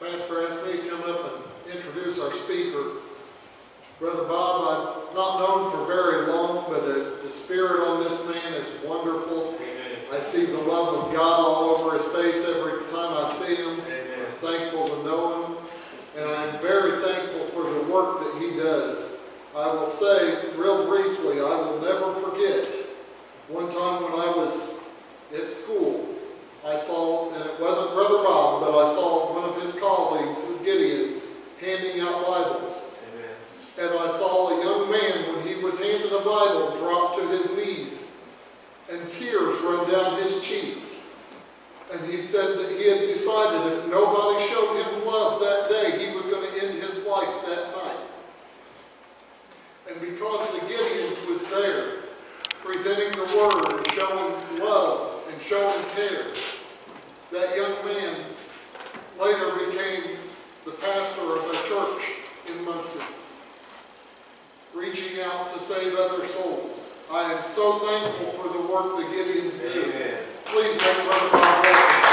Pastor asked me to come up and introduce our speaker. Brother Bob, I've not known for very long, but the spirit on this man is wonderful. Amen. I see the love of God all over his face every time I see him. Amen. I'm thankful to know him, and I'm very thankful for the work that he does. I will say, real briefly, I will never forget one time when I was at school, I saw, and it wasn't Brother Bob, but I saw one of his colleagues, the Gideons, handing out Bibles. Amen. And I saw a young man, when he was handed a Bible, drop to his knees, and tears run down his cheek. And he said that he had decided if nobody showed him love that day, he was going to end his life that night. And because the Gideons was there, presenting the Word and showing love and showing care, that young man later became the pastor of a church in Muncie, reaching out to save other souls. I am so thankful for the work the Gideons do. Amen. Please make Brother Bob welcome.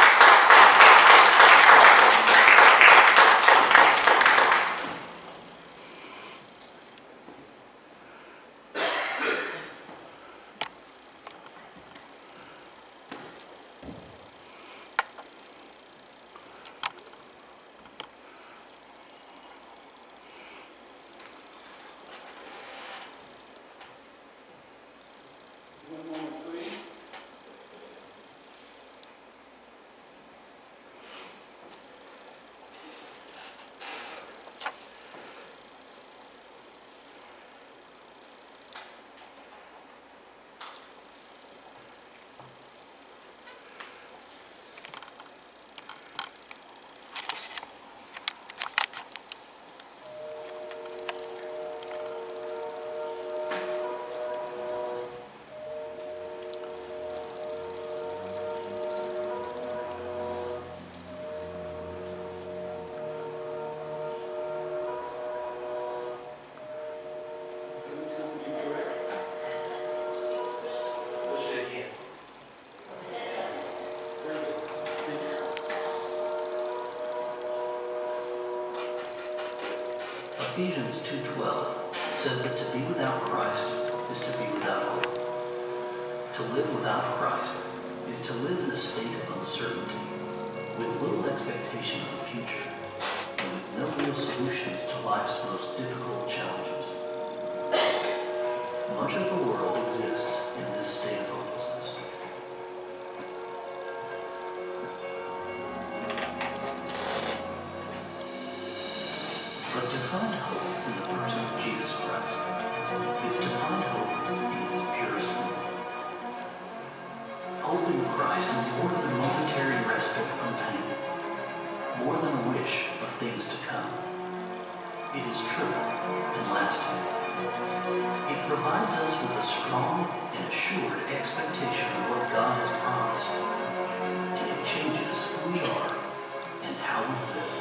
One moment, please. Ephesians 2:12 says that to be without Christ is to be without hope. To live without Christ is to live in a state of uncertainty, with little expectation of the future, and with no real solutions to life's most difficult challenges. Much of the world exists in this state of hopelessness. But to find hope in the person of Jesus Christ is to find hope in its purest form. Hope in Christ is more than a momentary respite from pain, more than a wish of things to come. It is true and lasting. It provides us with a strong and assured expectation of what God has promised, and it changes who we are and how we live.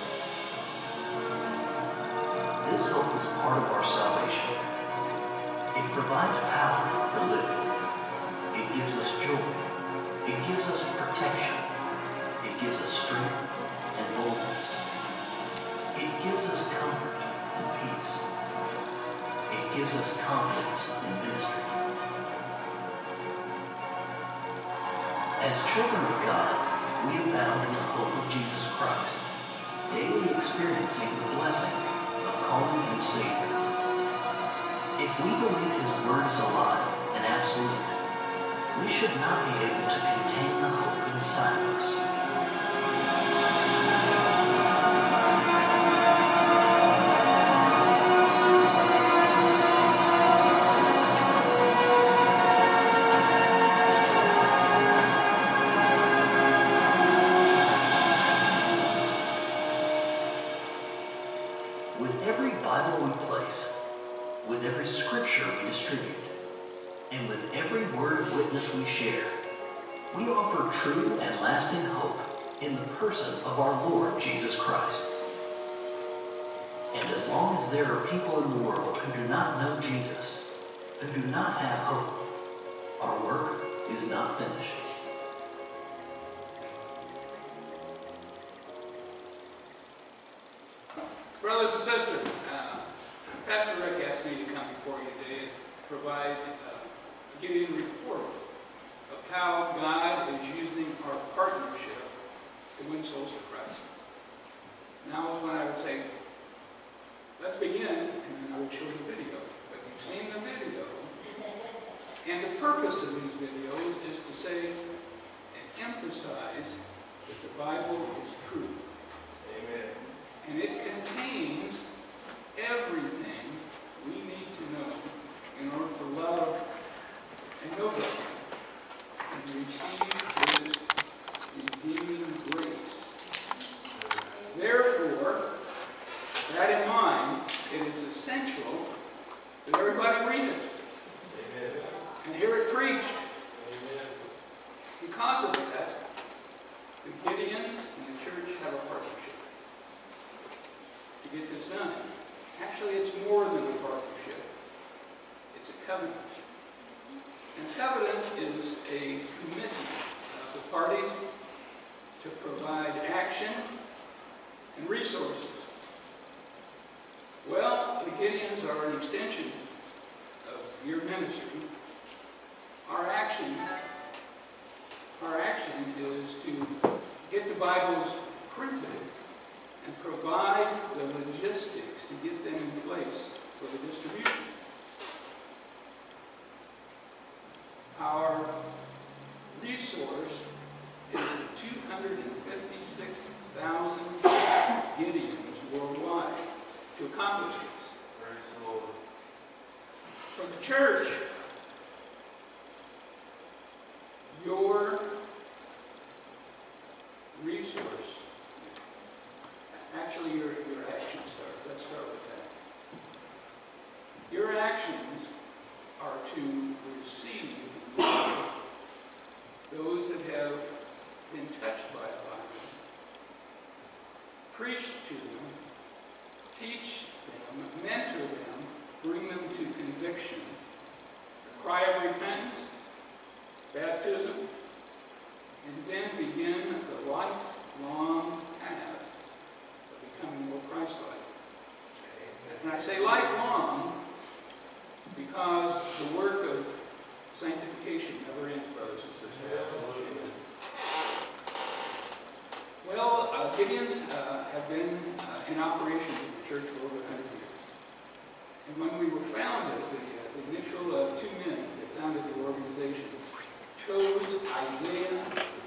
This hope is part of our salvation. It provides power for living. It gives us joy. It gives us protection. It gives us strength and boldness. It gives us comfort and peace. It gives us confidence in ministry. As children of God, we abound in the hope of Jesus Christ, daily experiencing the blessing of calling him Savior. If we believe his word is alive and absolute, we should not be able to contain the hope inside of us. With every Bible we place, with every scripture we distribute, and with every word of witness we share, we offer true and lasting hope in the person of our Lord Jesus Christ. And as long as there are people in the world who do not know Jesus, who do not have hope, our work is not finished. Brothers and sisters, Pastor Rick asked me to come before you today and provide a Gideon report of how God is using our partnership to win souls to Christ. Now is when I would say, let's begin, and then I would show the video. But you've seen the video, and the purpose of these videos is to say and emphasize that the Bible is true. Amen. And it contains everything we need to know in order to love and know God and receive His redeeming grace. Therefore, with that in mind, it is essential that everybody read it. Amen. And hear it preached. Amen. Because of that, the Gideons and the church have a partnership to get this done. Actually, it's more than a partnership. It's a covenant. And covenant is a commitment of the parties to provide action and resources. Well, the Gideons are an extension of your ministry. Our action is to get the Bibles printed and provide the logistics to get them in place for the distribution. Our resource is 256,000 Gideons worldwide to accomplish this. Praise the Lord. For the church, your resource, actually your actions start. Let's start with that. Your actions are to receive those that have been touched by the Bible, preach to them, teach them, mentor them, bring them to conviction, the cry of repentance, baptism, and then begin the lifelong path of becoming more Christ-like. And I say lifelong because the work of sanctification never ends, brothers and sisters. Absolutely. Well, Gideons have been in operation with the church for over 100 years. And when we were founded, the initial two men that founded the organization chose Isaiah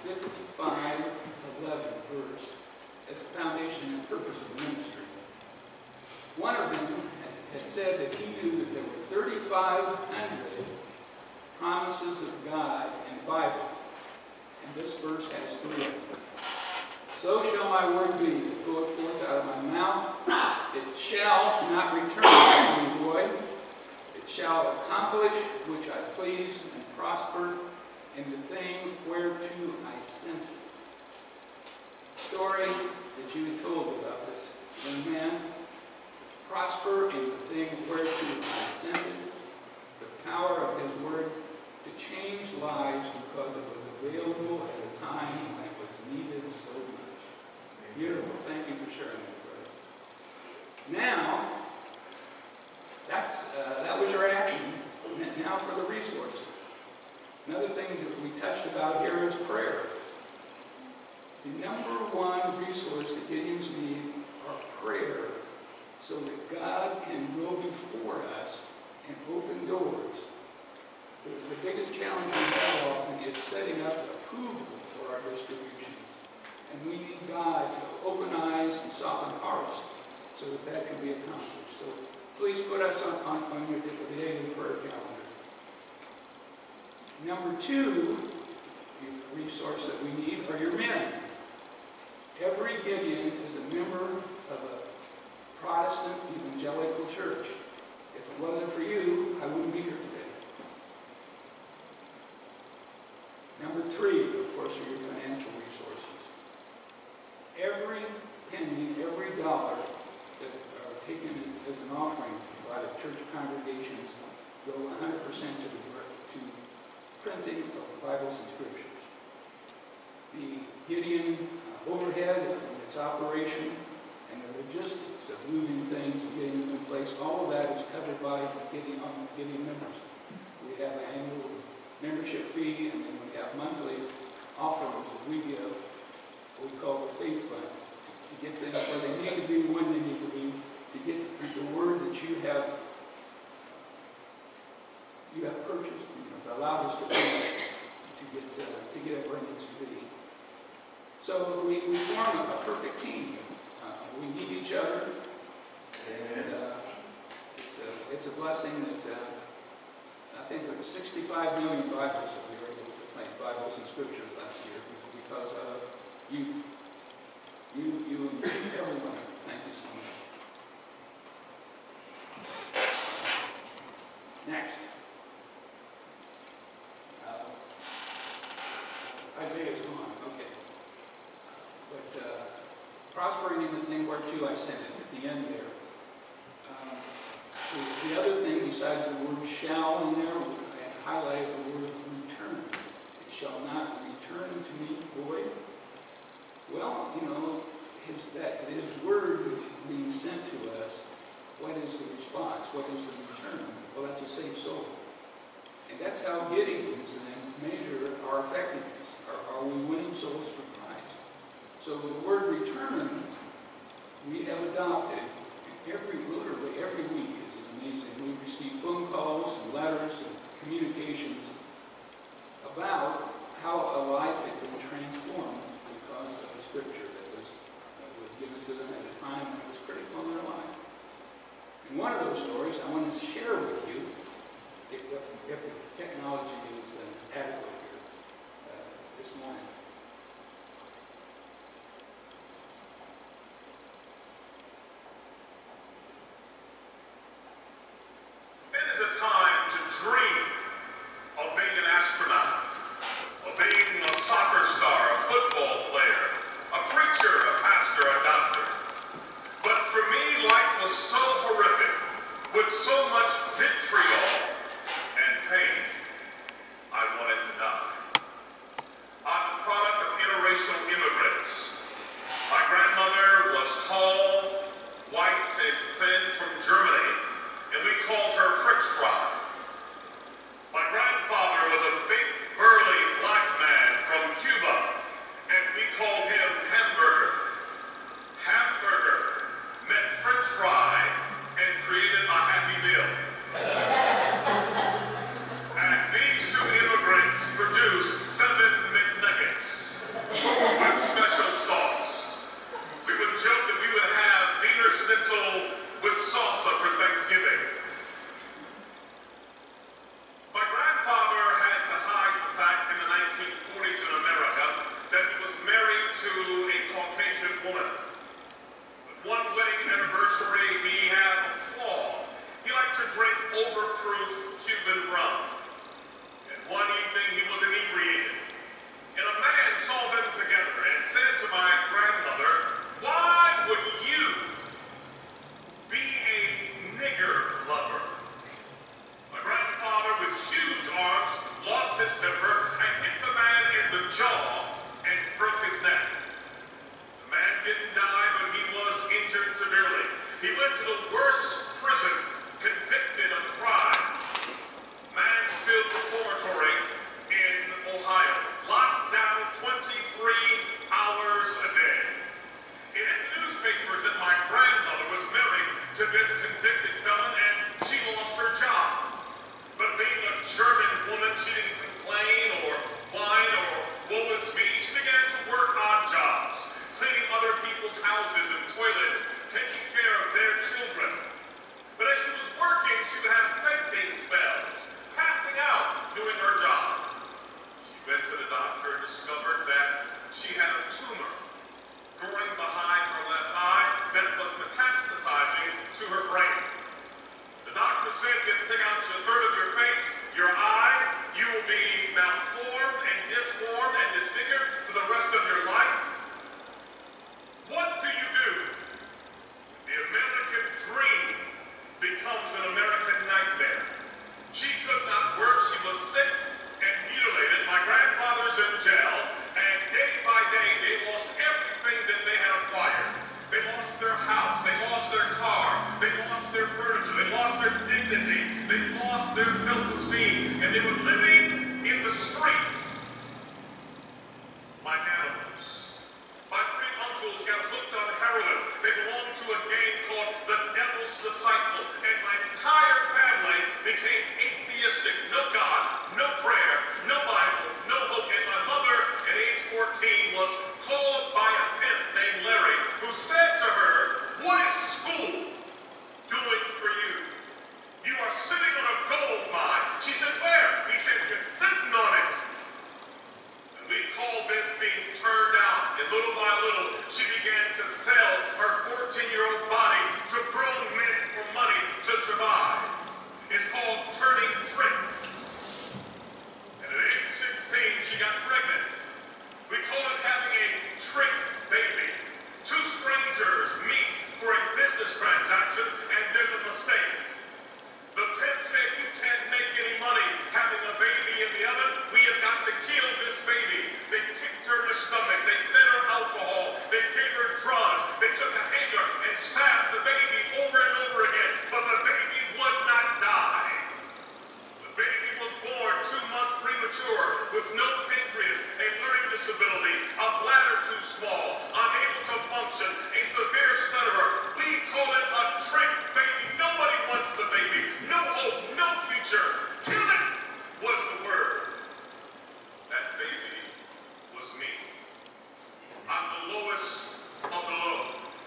55:11 verse as the foundation and purpose of the ministry. One of them had said that he knew that there were 3,500 promises of God in the Bible, and this verse has 3 of them. So shall my word be that goeth forth out of my mouth. It shall not return unto me void. It shall accomplish which I please and prosper in the thing whereto I sent it. The story that you had told about this young man, prosper in the thing whereto I sent it, the power of his word to change lives because it was available at a time when it was needed so much. Beautiful. Thank you for sharing that, brother. Now, that was your action. Now for the resources. Another thing that we touched about here is prayer. The number one resource that Gideons need are prayer, so that God can go before us and open doors. The biggest challenge we have often is setting up approval for our distributions. And we need God to open eyes and soften hearts so that that can be accomplished. So please put us on your daily prayer calendar. Number 2, the resource that we need are your men. Every Gideon is a member of a Protestant evangelical church. If it wasn't for you, I wouldn't be here today. Number 3, of course, are your financial resources. Every penny, every dollar that are taken as an offering by the church congregations go 100% to printing of Bibles and Scriptures. The Gideon overhead and its operation and the logistics of moving things and getting them in place. All of that is covered by Gideon members. We have an annual membership fee, and then we have monthly offerings that we give, what we call the faith fund, to get things where they need to be, when they need to be, to get the word that you have purchased, allowed us to pay to get it where it needs to be. So we form a perfect team. We need each other, and it's a blessing that I think there were 65 million Bibles that we were able to plant, Bibles and Scriptures last year, because of you and everyone. Thank you so much. Next. Isaiah's gone, okay. But prospering in the thing whereto I sent it, at the end there. The other thing besides the word shall in there, I highlighted the word return. It shall not return to me void. Well, his word being sent to us, what is the response? What is the return? Well, that's a saved soul. And that's how Gideons then measure our effectiveness. Are we winning souls for Christ? So the word return, we have adopted literally every week. This is amazing. We receive phone calls and letters and communications about how a life had been transformed because of the scripture that was given to them at a time that was critical in their life. And one of those stories I want to share with you, if the technology is adequate here this morning. It is a time to dream of being an astronaut, of being a soccer star, a football player, a preacher, a pastor, a doctor. But for me, life was so horrific, with so much vitriol and pain, I wanted to die. I'm the product of interracial immigrants. My grandmother was tall, white, and thin from Germany, and we called her French fry. My grandfather was a big, burly black man from Cuba, and we called him Hamburger. Hamburger meant French fry and created a happy meal. And these two immigrants produced 7 McNuggets with special sauce. We would joke that we would have Wiener Schnitzel with salsa for Thanksgiving. My grandfather had to hide the fact in the 1940s in America that he was married to a Caucasian woman. But one wedding anniversary, he had a flaw. He liked to drink overproof Cuban rum. And one evening he was inebriated. And a man saw them together and said to my grandmother, "Why would you be a nigger lover?" My grandfather, with huge arms, lost his temper and hit the man in the jaw and broke his neck. The man didn't die, but he was injured severely. He went to the worst prison, convicted of crime. Mansfield Reformatory in Ohio, locked down 23 hours a day. It hit the newspapers that my grandmother was married to this convicted felon and she lost her job. But being a German woman, she didn't complain or whine or woe is me. She began to work odd jobs, cleaning other people's houses and toilets, taking care of their children. But as she was working, she would have fainting spells, passing out doing her job. She went to the doctor and discovered that she had a tumor growing behind her left eye that was metastasizing to her brain. The doctor said, "Get to take out a third of your face, your eye, you will be malformed and disformed and disfigured for the rest of your life." What do you do? The American dream becomes an American nightmare. She could not work, she was sick and mutilated. My grandfather's in jail, and day by day they lost everything that they had acquired. They lost their house, they lost their dignity. They lost their self-esteem, and they were living in the streets like animals. My three uncles got hooked on heroin. They belonged to a gang called the Devil's Disciple, and my entire family became atheistic. No God, no prayer, no Bible, no hope. And my mother, at age 14, was called by a pimp named Larry, who said to her, "What is school doing for you? You are sitting on a gold mine." She said, "Where?" He said, "You're sitting on it." And we call this being turned out. And little by little, she began to sell her 14-year-old body to grown men for money to survive. It's called turning tricks. And at age 16, she got pregnant. We call it having a trick baby. Two strangers meet for a business transaction, and there's a mistake. The pimp said, "You can't make any money having a baby in the oven. We have got to kill this baby." They kicked her in the stomach. They fed her alcohol. They gave her drugs. They took a hanger and stabbed the baby over and over again. But the baby would not die. The baby was born 2 months premature with no pancreas, a learning disability, a bladder too small, unable to function, a severe stutterer. We call it a trick baby. Nobody wants the baby. No hope, no future. Kill it was the word. That baby was me. I'm the lowest of the low.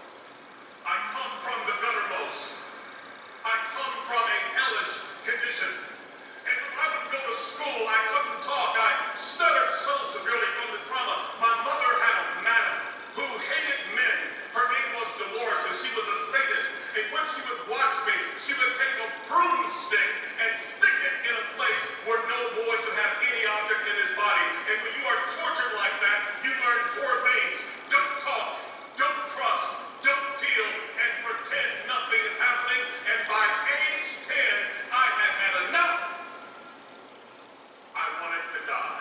I come from the guttermost. I come from a hellish condition. And so I would go to school, I couldn't talk. I stuttered so severely from the trauma. My mother had a madam who hated men. Her name was Dolores, and she was a sadist. And when she would watch me, she would take a broomstick and stick it in a place where no boy should have any object in his body. And when you are tortured like that, you learn 4 things. Don't talk, don't trust, don't feel, and pretend nothing is happening. And by age 10, I had had enough. I wanted to die.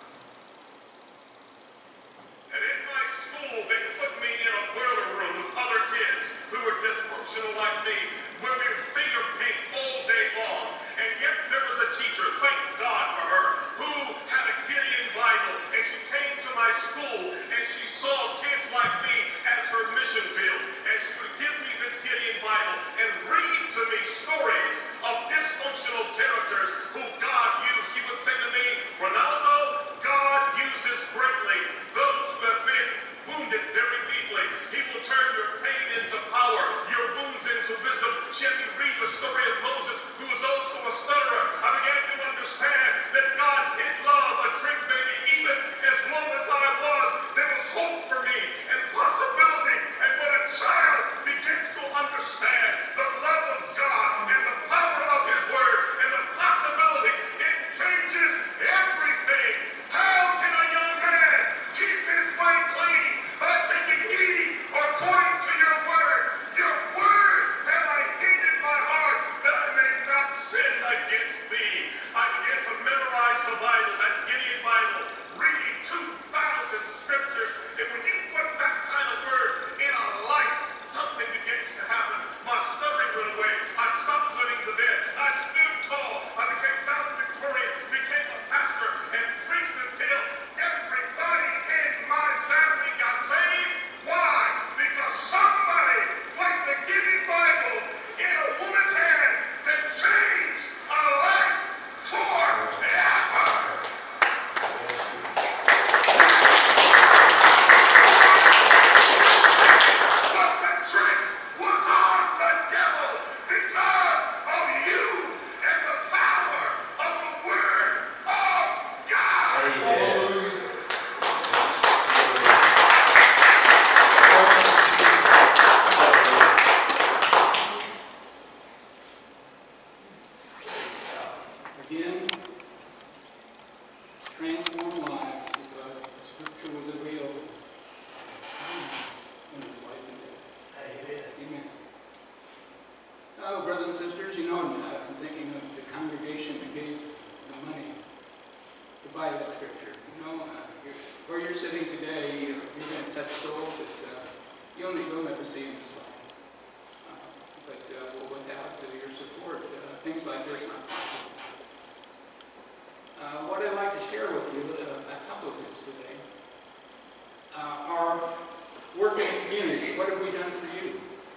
And in my school, they put me in a boiler room with other kids who were dysfunctional like me, where we would finger paint all day long. And yet there was a teacher, thank God for her, who had a Gideon Bible. And she came to my school, and she saw kids like me as her mission field. And she would give me this Gideon Bible and read to me stories of dysfunctional characters who God used. She would say to me, "Ronaldo, God uses greatly those who have been wounded very deeply. He will turn your pain into power, your wounds into wisdom." She had me read the story of Moses, who was also a stutterer. I began to understand that God did love a trick baby. Even as long as I was, there was hope for me and possibility. And when a child begins to understand the love of God and the power of His Word and the possibilities, it changes everything. How can a young man keep his way clean? By taking heed according to your word. Your word have I hid in my heart, that I may not sin against thee. I began to memorize the Bible, that Gideon Bible, reading 2,000 scriptures. And when you put that kind of word in our life, something begins to happen. My stuttering went away. I stopped living the dead. I stood tall. I became valedictorian, became a pastor, and preached until everybody in my family got saved. Why? Because somebody placed the Gideon Bible in a woman's hand that changed a life forever. But the trick was on the devil because of you and the power of the Word of God. Again, transform lives because the Scripture was available. In His life and death. Amen. Oh, brothers and sisters, you know, I'm thinking of the congregation that gave the money to buy that Scripture. You know, where you're sitting today, you're going to touch souls that you'll never see in this life. But without your support, things like this aren't possible. What I'd like to share with you, a couple of things today. Our work in the community, what have we done for you?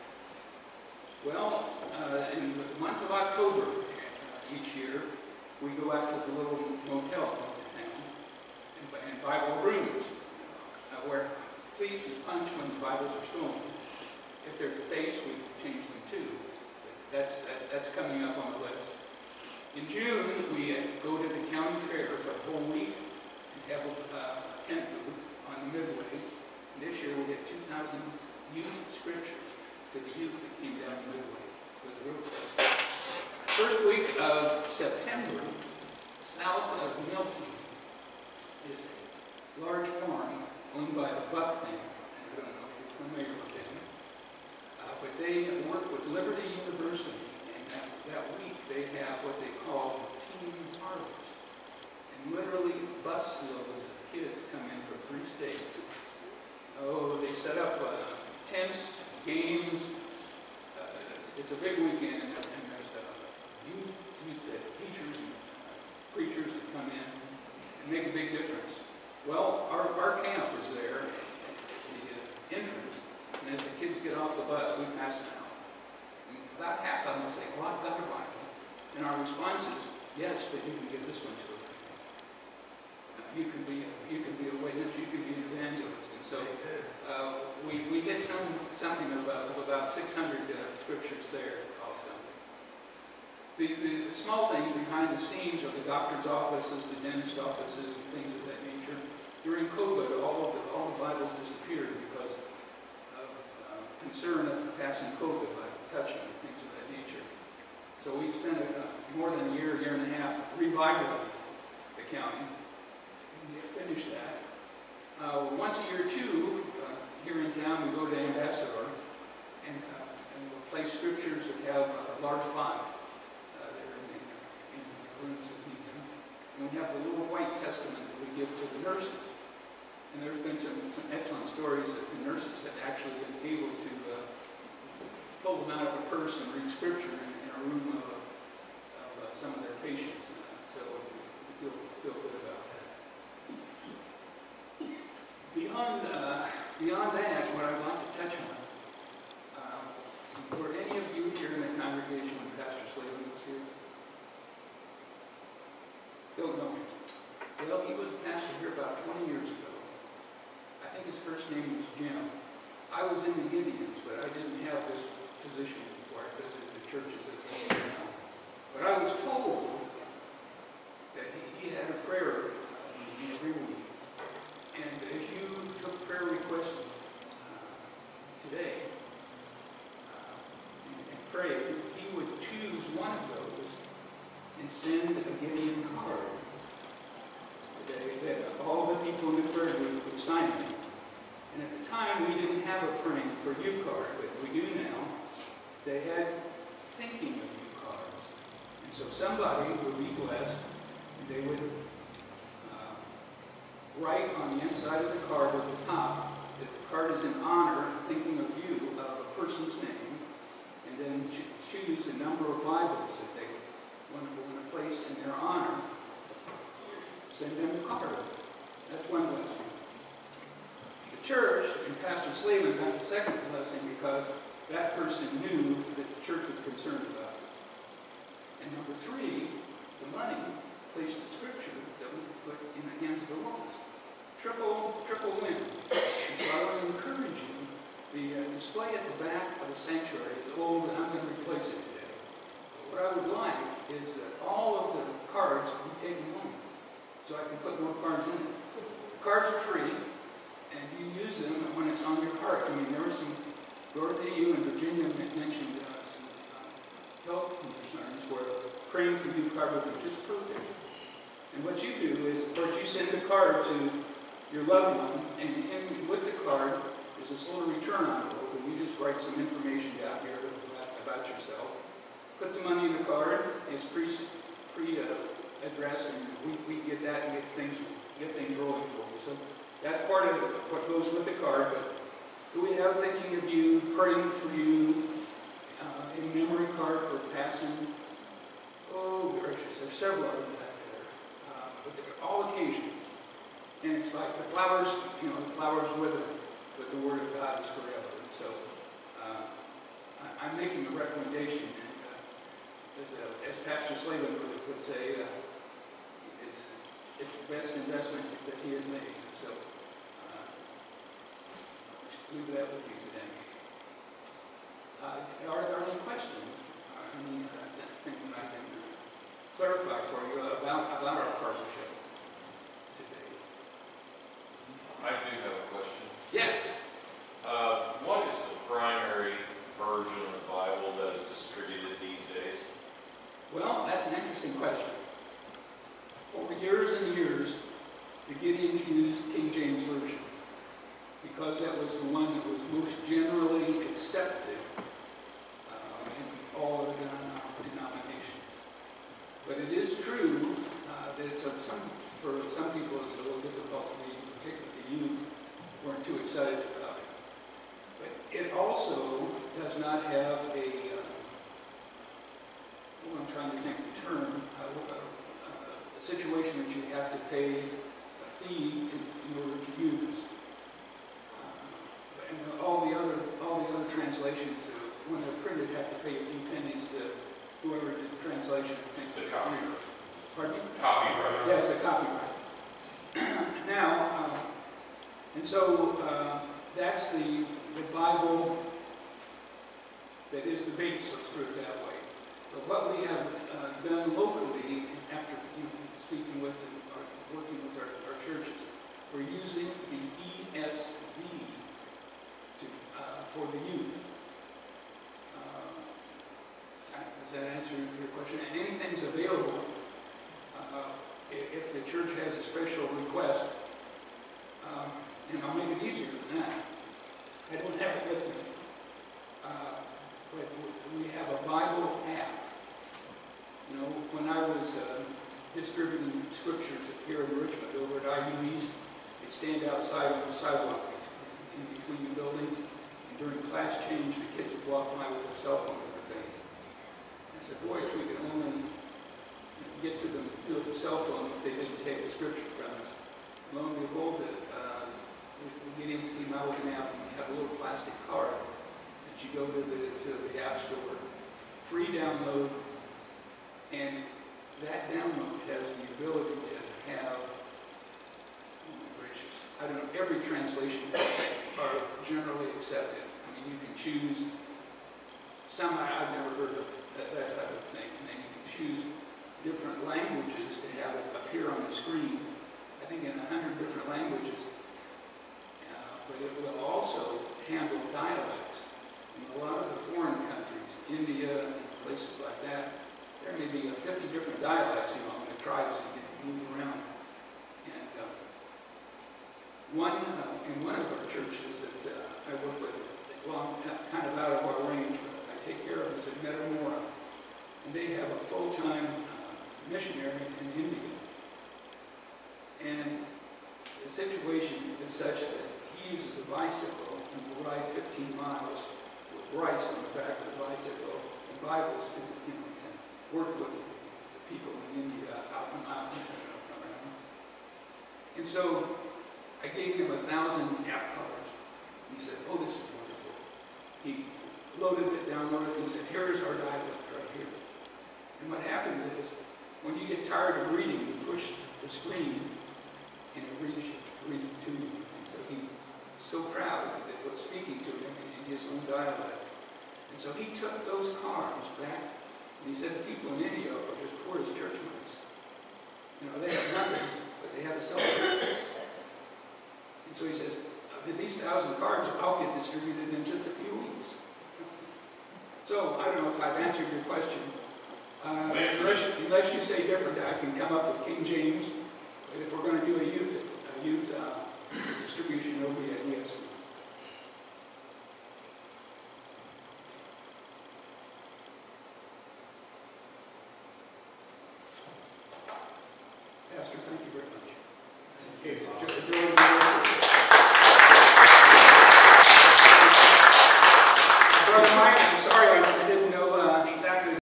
Well, in the month of October each year, we go out to the little motel in town and Bible rooms, where please just punch when the Bibles are stolen. If they're defaced, we change them too. That's coming up on the list. In June, we go to the county fair for a whole week and have a tent booth on the midway. And this year we had 2,000 youth scriptures to the youth that came down the midway. It was a real pleasure. First week of September, south of Milton, is a large farm owned by the Buck family. I don't know if you're familiar with them. But they work with Liberty University, and that week they have what they call teen harvest. And literally busloads of kids come in from 3 states. Oh, they set up tents, games. It's a big weekend, and there's youth teachers and preachers that come in and make a big difference. Well, our camp is there at the entrance, and as the kids get off the bus, we pass it out. And about half of them will say, well, I've got a Bible. And our response is, yes, but you can give this one to a friend. You can be a witness, you can be an evangelist. And so we hit something of about 600 scriptures there also. The small things behind the scenes are the doctor's offices, the dentist offices, and things of that nature. During COVID, all the Bibles disappeared because of concern of passing COVID by touching and things of that nature. So we spent more than a year and a half revitalizing the county. And we finished that. Once a year, too, here in town, we go to Ambassador and we'll play scriptures that have a large font there in the rooms that we do. And we have the little white testament that we give to the nurses. And there's been some excellent stories that the nurses have actually been able to pull them out of a purse and read scripture in a room of some of their patients. So we feel good about that. Beyond that, what I'd like to touch on, were any of you here in the congregation when Pastor Slavin was here? Don't know him. Well, he was a pastor here about 20 years ago. I think his first name was Jim. I was in the Gideons, but I didn't have this position before I visited the churches as I am now. But I was told that he had a prayer meeting every week. And as you took prayer requests today and prayed, he would choose one of those and send a Gideon card that all the people in the prayer group would sign it. And at the time, we didn't have a praying for you card, but we do now. They had thinking of you cards. And so somebody would be blessed, and they would write on the inside of the card at the top that the card is in honor, thinking of you, of a person's name, and then choose a number of Bibles that they want to place in their honor. Send them the card. That's one blessing. The church and Pastor Slavin got the second blessing because that person knew that the church was concerned about it. And number 3, the money placed in Scripture that we could put in the hands of the lost. Triple win. And so I want to encourage you. The display at the back of the sanctuary is old, and I'm going to replace it today. But what I would like is that all of the cards be taken home, so I can put more cards in it. The cards are free, and you use them when it's on your heart. I mean, there were some, Dorothy, you and Virginia mentioned some health concerns where praying for you card would be just perfect. And what you do is, of course, you send the card to your loved one, and with the card is this little return envelope, and you just write some information down here about yourself. Put some money in the card. It's pre-addressed, and we get that and get things rolling for you. So that's part of what goes with the card. But do we have thinking of you, praying for you, a memory card for passing flowers, you know, the flowers wither, but the word of God is forever. And so I'm making a recommendation, and as Pastor Slavin would say, it's the best investment that he has made. And so leave that with you today. Are there any questions? Anything that I can clarify for you about our partnership today? I do have a question. Yes. What is the primary version of the Bible that is distributed these days? Well, that's an interesting question. For years and years, the Gideons used King James Version because that was the one that was most generally accepted in all of the denominations. But it is true that for some people it's a little difficult to read, particularly the youth weren't too excited about it. But it also does not have I'm trying to think of the term, a situation that you have to pay a fee in order to use. And all the other translations, when they're printed, have to pay a few pennies to whoever did the translation. It's the copyright. Pardon me? Copyright. Yes, the copyright. Now, and so that's the Bible that is the base, let's put it that way. But what we have done locally, after speaking with and working with our churches, we're using the ESV for the youth. Does that answer your question? And anything's available. If the church has a special request, and I'll make it easier than that. I don't have it with me. But we have a Bible app. You know, when I was distributing scriptures here in Richmond over at IU East, they'd stand outside on the sidewalk in between the buildings, and during class change, the kids would walk by with their cell phone in their face. I said, boy, if we could only get to them with the cell phone, if they didn't take the scripture from us. Lo and behold, the Gideons came out with an app, and we have a little plastic card that you go to the App Store, free download, and that download has the ability to have, oh my gracious, I don't know, every translation are generally accepted. I mean, you can choose some I've never heard of, that type of thing, and then you can choose different languages to have it appear on the screen. I think in 100 different languages, but it will also handle dialects. In a lot of the foreign countries, India, and places like that, there may be 50 different dialects, in the tribes that move around. And in one of our churches that I work with, well, I'm kind of out of our range, but I take care of, is at Metamora. And they have a full-time missionary in India. And the situation is such that he uses a bicycle and will ride 15 miles with rice on the back of the bicycle and Bibles to work with the people in India out in the mountains and around. And so I gave him 1,000 app cards. He said, oh, this is wonderful. He loaded it, downloaded it, and he said, here's our dialect right here. And what happens is, when you get tired of reading, you push the screen and it reads it to you. And so he was so proud that it was speaking to him in his own dialect. And so he took those cards back, and he said the people in India are just poor as church mice. You know, they have nothing, but they have a cell phone. And so he says, these 1,000 cards I'll get distributed in just a few weeks. So I don't know if I've answered your question. Unless you say different, I can come up with King James. But if we're going to do a youth distribution, it'll be an ESV. Pastor, thank you very much. Just enjoy